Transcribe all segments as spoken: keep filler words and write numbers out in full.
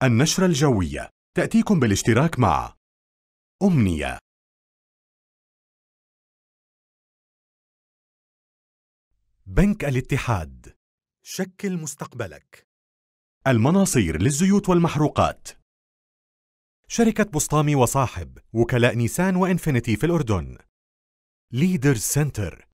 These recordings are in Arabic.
النشرة الجوية تأتيكم بالاشتراك مع أمنية. بنك الاتحاد، شكل مستقبلك. المناصير للزيوت والمحروقات. شركة بسطامي وصاحب، وكلاء نيسان وإنفينيتي في الأردن. ليدرز سنتر.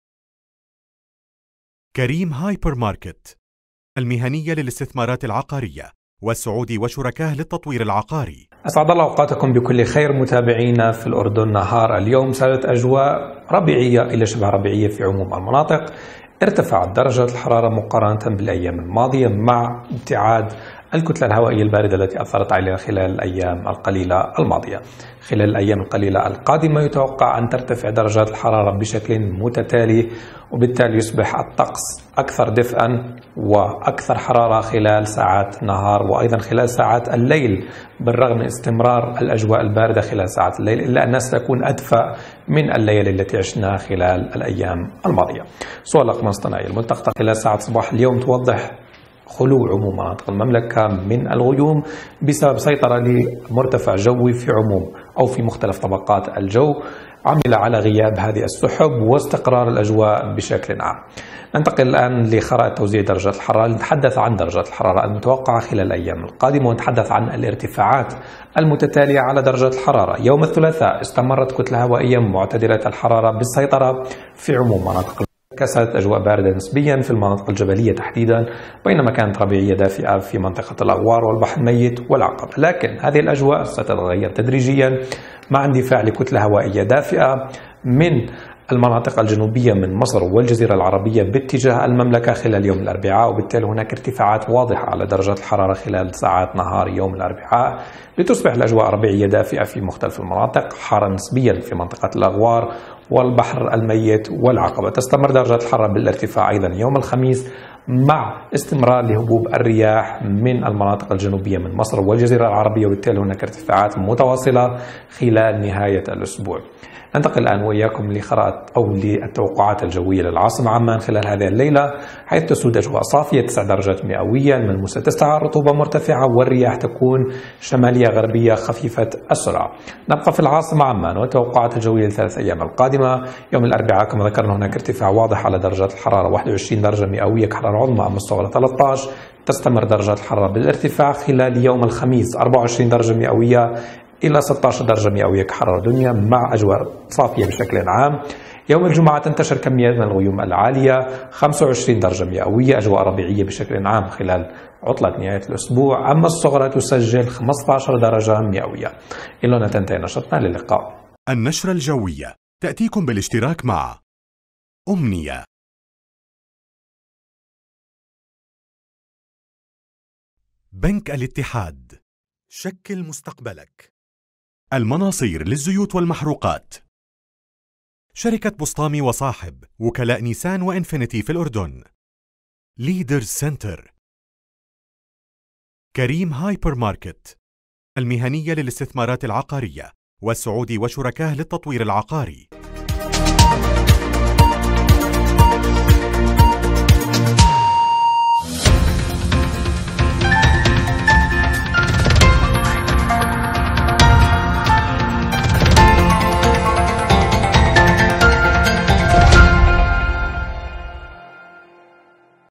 كريم هايبر ماركت، المهنية للاستثمارات العقارية، والسعودي وشركاه للتطوير العقاري. أسعد الله أوقاتكم بكل خير متابعينا في الأردن. نهار اليوم سادت أجواء ربيعية إلى شبه ربيعية في عموم المناطق. ارتفعت درجة الحرارة مقارنة بالأيام الماضية مع ابتعاد الكتلة الهوائية الباردة التي أثرت علينا خلال الأيام القليلة الماضية. خلال الأيام القليلة القادمة يتوقع أن ترتفع درجات الحرارة بشكل متتالي، وبالتالي يصبح الطقس أكثر دفئا وأكثر حرارة خلال ساعات النهار وأيضا خلال ساعات الليل، بالرغم من استمرار الأجواء الباردة خلال ساعات الليل، إلا أنها ستكون أدفأ من الليالي التي عشناها خلال الأيام الماضية. صور الأقمار الاصطناعية الملتقطة خلال ساعات صباح اليوم توضح خلو عموم مناطق المملكة من الغيوم بسبب سيطرة لمرتفع جوي في عموم أو في مختلف طبقات الجو، عمل على غياب هذه السحب واستقرار الأجواء بشكل عام. ننتقل الآن لخرائط توزيع درجات الحرارة، نتحدث عن درجات الحرارة المتوقعة خلال الأيام القادمة، ونتحدث عن الارتفاعات المتتالية على درجات الحرارة. يوم الثلاثاء استمرت كتلة هوائية معتدلة الحرارة بالسيطرة في عموم مناطق. كانت أجواء باردة نسبيا في المناطق الجبلية تحديدا، بينما كانت ربيعية دافئة في منطقة الأغوار والبحر الميت والعقبة. لكن هذه الأجواء ستتغير تدريجيا مع اندفاع لكتلة هوائية دافئة من المناطق الجنوبية من مصر والجزيرة العربية باتجاه المملكة خلال يوم الأربعاء، وبالتالي هناك ارتفاعات واضحة على درجات الحرارة خلال ساعات نهار يوم الأربعاء، لتصبح الأجواء ربيعية دافئة في مختلف المناطق، حارة نسبيا في منطقة الأغوار والبحر الميت والعقبة. تستمر درجات الحرارة بالارتفاع أيضا يوم الخميس مع استمرار لهبوب الرياح من المناطق الجنوبية من مصر والجزيرة العربية، وبالتالي هناك ارتفاعات متواصلة خلال نهاية الأسبوع. ننتقل الآن وإياكم لخرائط أو للتوقعات الجوية للعاصمة عمان خلال هذه الليلة، حيث تسود أجواء صافية تسع درجات مئوية، الملموسة تسعة، رطوبة مرتفعة، والرياح تكون شمالية غربية خفيفة السرعة. نبقى في العاصمة عمان والتوقعات الجوية للثلاث أيام القادمة. يوم الأربعاء كما ذكرنا هناك ارتفاع واضح على درجات الحرارة، واحد وعشرين درجة مئوية كحرارة عظمى، أما الصغرى ثلاثة عشر. تستمر درجات الحرارة بالارتفاع خلال يوم الخميس، أربعة وعشرين درجة مئوية إلى ستة عشر درجة مئوية كحرارة دنيا مع أجواء صافية بشكل عام. يوم الجمعة تنتشر كميات من الغيوم العالية، خمسة وعشرين درجة مئوية، أجواء ربيعية بشكل عام خلال عطلة نهاية الأسبوع، أما الصغرى تسجل خمسة عشر درجة مئوية. إلى هنا تنتهي نشرتنا، للقاء. النشرة الجوية تأتيكم بالاشتراك مع أمنية. بنك الاتحاد، شكل مستقبلك. المناصير للزيوت والمحروقات. شركة بسطامي وصاحب، وكلاء نيسان وإنفينيتي في الأردن. ليدرز سنتر. كريم هايبر ماركت، المهنية للاستثمارات العقارية، والسعودي وشركاه للتطوير العقاري.